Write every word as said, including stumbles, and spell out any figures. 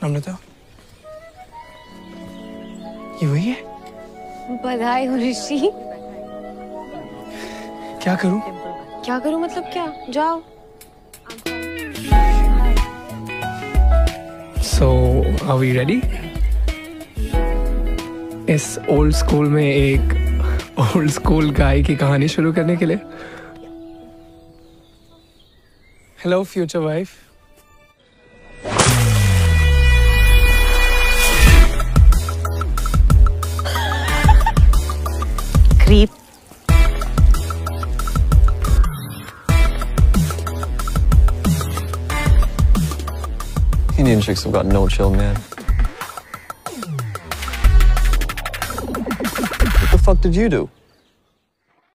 अमृता, ये वही है? बधाई हो ऋषि। क्या करूं? क्या करूं मतलब क्या? जाओ। So, are we ready? इस ओल्ड स्कूल में एक ओल्ड स्कूल गाय की कहानी शुरू करने के लिए। Hello future wife. Creep. Indian chicks have got no chill, man. What the fuck did you do?